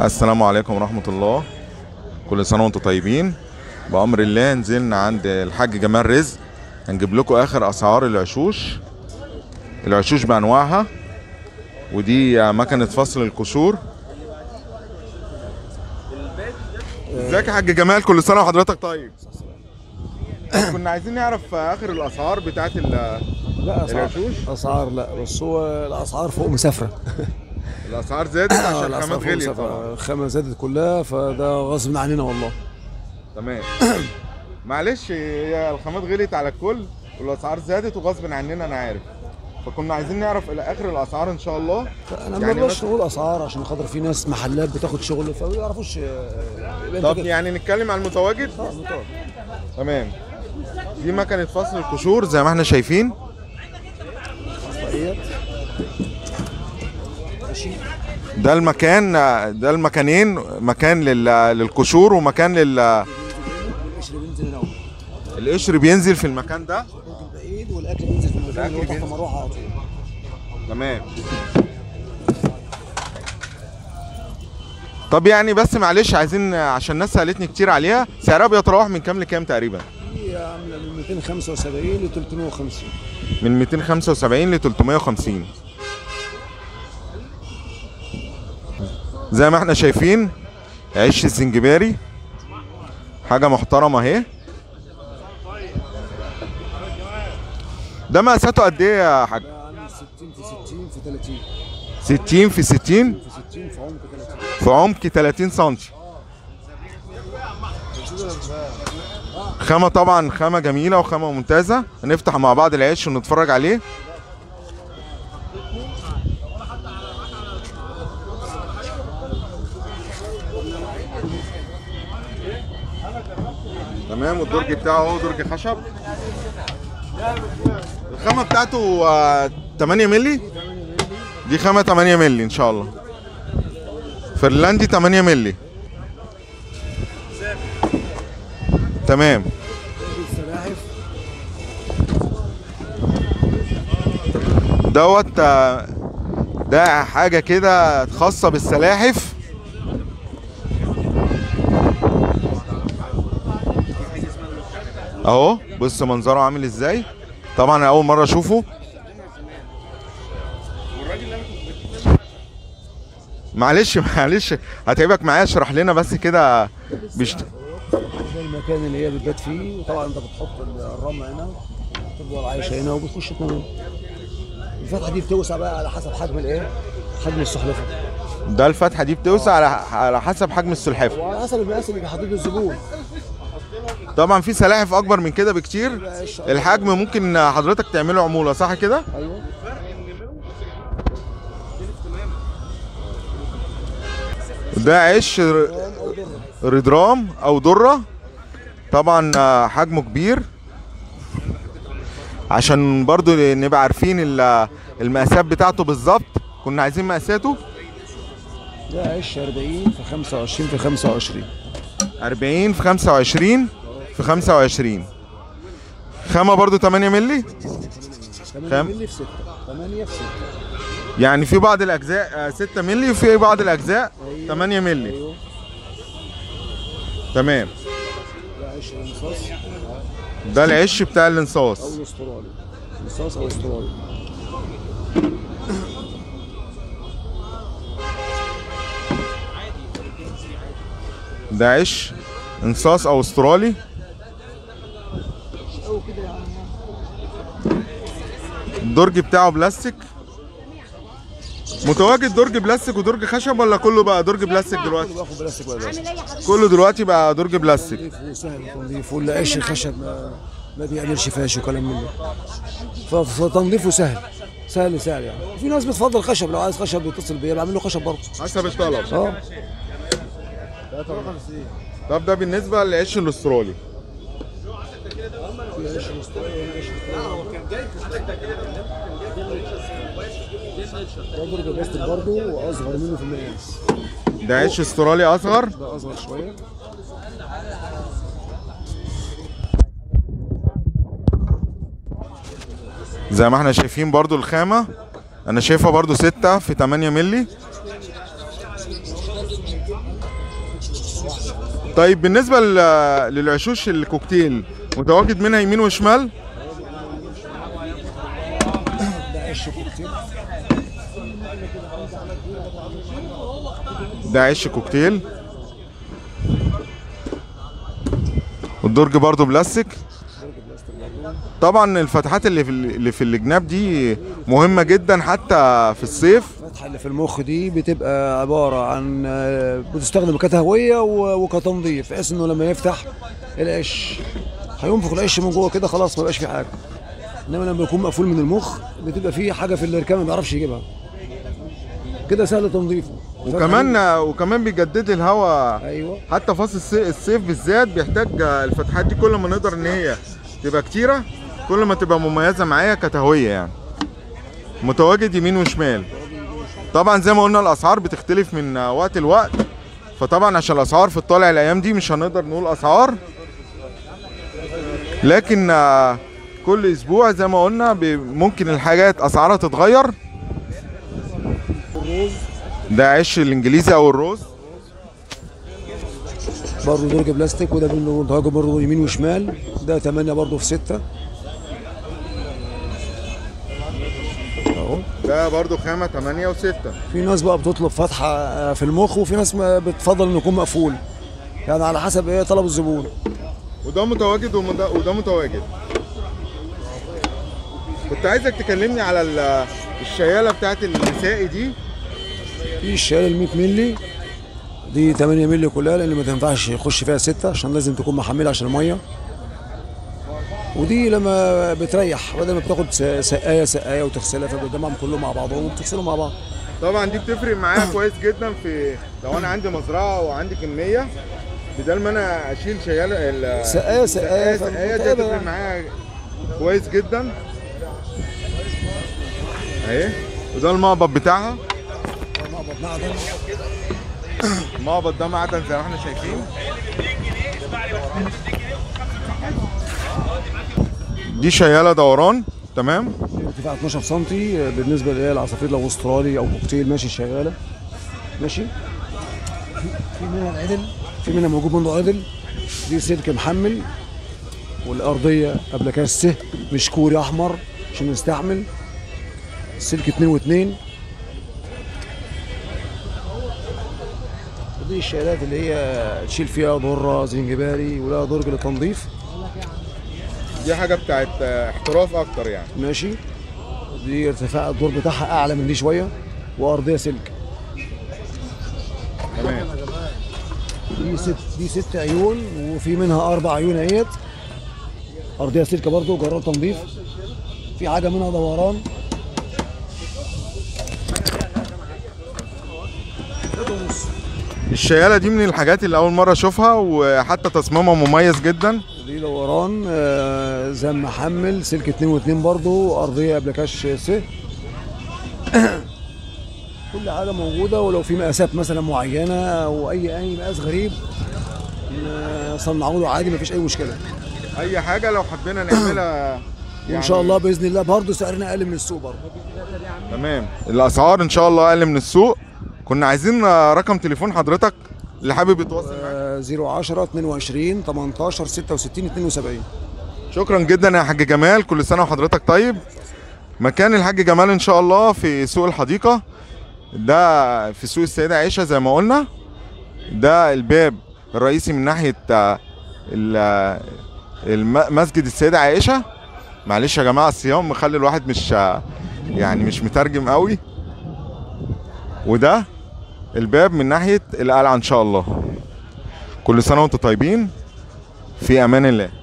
السلام عليكم ورحمة الله. كل سنة وانتم طيبين. بأمر الله نزلنا عند الحاج جمال رزق، هنجيب لكم آخر أسعار العشوش بأنواعها. ودي مكنة فصل القشور. ازيك يا حاج جمال؟ كل سنة وحضرتك طيب. كنا عايزين نعرف آخر الأسعار بتاعت العشوش. اسعار لا، بس هو الاسعار فوق مسافره. الأسعار زادت عشان الخامات غليت طبعا. الخامة زادت كلها، فده غصب عننا والله. تمام. معلش، هي الخامات غليت على الكل والاسعار زادت وغصب عننا، انا عارف. فكنا عايزين نعرف الى اخر الاسعار ان شاء الله. انا ما بقدرش نقول اسعار عشان خاطر في ناس محلات بتاخد شغل فما يعرفوش. طب يعني نتكلم عن المتواجد. المتواجد. تمام. دي مكنه فصل القشور زي ما احنا شايفين. ده المكانين، مكان للقشور ومكان القشر بينزل في المكان ده، والاكل بينزل في المكان اللي هو تحت مروحه على طول. تمام. طب يعني بس معلش، عايزين عشان الناس سالتني كتير عليها، سعرها بيتراوح من كام لكام تقريبا؟ هي عامله من 275 ل 350. من 275 ل 350 زي ما احنا شايفين. عيش الزنجباري حاجه محترمه اهي. ده مقاساته قد ايه يا حاج؟ عامل 60 في 60 في 30. 60 في 60 في 60 في عمق 30. في عمق 30 سم. خامة طبعا خامة جميلة وخامة ممتازة. هنفتح مع بعض العيش ونتفرج عليه. تمام. والدرج بتاعه هو درج خشب. الخامة بتاعته 8 مللي. دي خامة 8 مللي ان شاء الله. فرلاندي 8 مللي. تمام. دوت ده حاجة كده خاصة بالسلاحف. اهو بص منظره عامل ازاي. طبعا انا اول مرة اشوفه. معلش هتعبك معايا، اشرح لنا بس كده. ده المكان اللي هي بتبات فيه، وطبعا انت بتحط الرمله هنا، تفضل عايشه هنا وبتخش تنام. الفتحه دي بتوسع بقى على حسب حجم الايه؟ حجم السلحفاه. ده الفتحه دي بتوسع على حسب حجم السلحفاه وعلى حسب المقاس اللي بيحدده الزبون. طبعا في سلاحف اكبر من كده بكتير. الحجم ممكن حضرتك تعمله عموله، صح كده؟ ايوه. ده عيش ردرام او دره. طبعا حجمه كبير، عشان برضو نبقى عارفين المقاسات بتاعته بالظبط. كنا عايزين مقاساته. ده عيش 40 في 25 في 25. 40 في 25 في 25. خامة برضو 8 مللي. 8 مللي في 6. 8 في 6. يعني في بعض الأجزاء 6 مللي وفي بعض الأجزاء 8 مللي. أيوه. تمام. ده عيش الانصاص. ده العيش بتاع الانصاص. أو الاسترالي. انصاص أو استرالي. ده عيش انصاص او استرالي. الدرج بتاعه بلاستيك. متواجد درج بلاستيك ودرج خشب ولا كله بقى درج بلاستيك دلوقتي؟ كله باخد بلاستيك بقى دلوقتي. كله دلوقتي بقى درج بلاستيك. وسهل تنظيفه، والعيش الخشب ما بيعملش فاش وكلام من ده. فتنظيفه سهل يعني. في ناس بتفضل خشب، لو عايز خشب يتصل بيا بعمل له خشب برضه حسب الطلب. 53. طب ده بالنسبه للعيش الاسترالي. ده درجة بلاستيك برضه واصغر منه في المقاس. ده عيش استرالي اصغر. ده اصغر شويه. زي ما احنا شايفين برضو الخامة. انا شايفها برضو 6 في 8 مللي. طيب بالنسبه للعشوش الكوكتيل متواجد منها يمين وشمال؟ ده عش كوكتيل. ده عش كوكتيل، والدرج برضو بلاستيك. طبعا الفتحات اللي في الجناب دي مهمه جدا حتى في الصيف. الفتحه اللي في المخ دي بتبقى عباره عن بتستخدم كتهويه وكتنظيف، بحيث انه لما يفتح العش هينفخ العش من جوه كده خلاص ما بقاش فيه حاجه. انما لما يكون مقفول من المخ بتبقى فيه حاجه في الركام ما بيعرفش يجيبها، كده سهل تنظيفه. وكمان بيجدد الهواء. ايوه. حتى فصل الصيف بالذات بيحتاج الفتحات دي، كل ما نقدر ان هي تبقى كتيره كل ما تبقى مميزه معايا كتهويه يعني. متواجد يمين وشمال. طبعا زي ما قلنا الاسعار بتختلف من وقت لوقت، فطبعا عشان الاسعار في الطالع الايام دي مش هنقدر نقول اسعار، لكن كل اسبوع زي ما قلنا ممكن الحاجات اسعارها تتغير. ده عش الانجليزي او الروز، برضه درج بلاستيك، وده متواجد برضه يمين وشمال. ده 8 برضه في 6 اهو. ده برضه خامه 8 و6. في ناس بقى بتطلب فتحه في المخ، وفي ناس بتفضل انه يكون مقفول، يعني على حسب ايه طلب الزبون. وده متواجد وده متواجد. كنت عايزك تكلمني على الشياله بتاعت النسائي دي. في الشياله ال 100 مللي دي 8 مللي كلها، لان ما تنفعش يخش فيها 6 عشان لازم تكون محمله عشان الميه. ودي لما بتريح بدل ما بتاخد سقايه وتغسلها، فبتجمعهم كلهم مع بعضهم وبتغسلهم مع بعض. طبعا دي بتفرق معايا كويس جدا في لو انا عندي مزرعه وعندي كميه، بدل ما انا اشيل شياله سقايه دي بتفرق معايا كويس جدا اهي. وده المقبض بتاعها، مقبض معدن. المقبض ده معدن زي ما احنا شايفين. دي شياله دوران تمام. ارتفاع 12 سم بالنسبه للعصافير لو استرالي او كوكتيل ماشي شغاله ماشي. في منها العدل، في منها موجود منه عدل. دي سلك محمل، والارضيه ابلكاش سه مش كوري احمر عشان يستحمل. سلك 2 و2. ودي الشيلات اللي هي تشيل فيها ضره زنجباري ولها درج للتنظيف. دي حاجه بتاعت احتراف اكتر يعني ماشي. دي ارتفاع الدور بتاعها اعلى من دي شويه، وارضيه سلك تمام. دي 6 عيون، وفي منها 4 عيون اهيت. ارضيه سلك برضو جرار تنظيف. في حاجه منها دوران. الشياله دي من الحاجات اللي اول مره اشوفها، وحتى تصميمها مميز جدا. دي دوران زي محمل سلك 2 و2 برضو، ارضيه ابلكاش س. كل حاجه موجوده، ولو في مقاسات مثلا معينه او اي مقاس غريب صنعوا له عادي، مفيش اي مشكله. اي حاجه لو حبينا نعملها يعني. وان شاء الله باذن الله برضه سعرنا اقل من السوق برضه. تمام. الاسعار ان شاء الله اقل من السوق. كنا عايزين رقم تليفون حضرتك اللي حابب يتواصل معاك. 010 22 18 66 72. شكرا جدا يا حاج جمال، كل سنه وحضرتك طيب. مكان الحاج جمال ان شاء الله في سوق الحديقه، ده في سوق السيده عائشه زي ما قلنا. ده الباب الرئيسي من ناحيه مسجد السيده عائشه. معلش يا جماعه الصيام مخلي الواحد مش مترجم قوي. وده الباب من ناحيه القلعه ان شاء الله. كل سنه وانتم طيبين، في امان الله.